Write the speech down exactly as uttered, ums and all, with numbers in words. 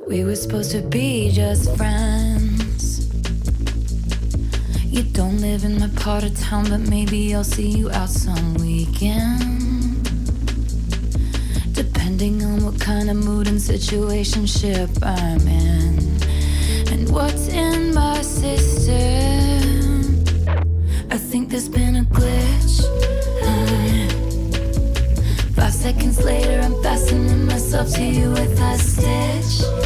We were supposed to be just friends. You don't live in my part of town, but maybe I'll see you out some weekend. Depending on what kind of mood and situationship I'm in, and what's in my system. I think there's been a glitch. uh, Five seconds later I'm fastening myself to you with a stitch.